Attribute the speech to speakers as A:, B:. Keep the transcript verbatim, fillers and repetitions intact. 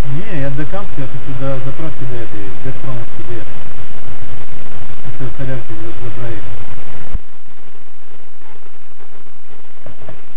A: Не, я до кампки, а ты до заправки до этой, Газпромовской доехал. Еще солярки заправить.